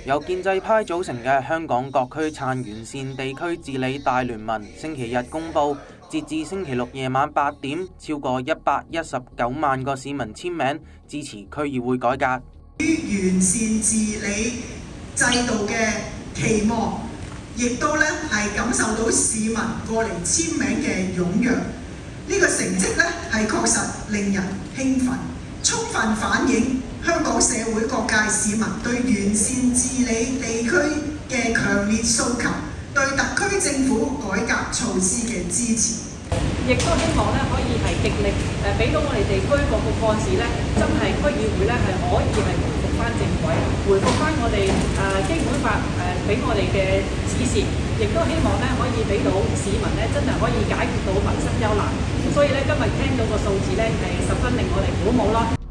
由建制派組成嘅香港各區撐完善地區治理大聯盟，星期日公佈，截至星期六夜晚8點，超過119萬個市民簽名支持區議會改革。 於完善治理制度嘅期望，亦都係感受到市民過嚟簽名嘅踴躍。呢個成績係確實令人興奮，充分反映香港社會各界市民對完善治理地區嘅強烈訴求，對特區政府改革措施嘅支持。 亦都希望可以係極力俾到我哋地區各個幹事真係區議會係可以係回復翻正軌，回復翻我哋基本法俾我哋嘅指示，亦都希望可以俾到市民真係可以解決到民生憂難。所以今日聽到個數字係十分令我哋鼓舞咯。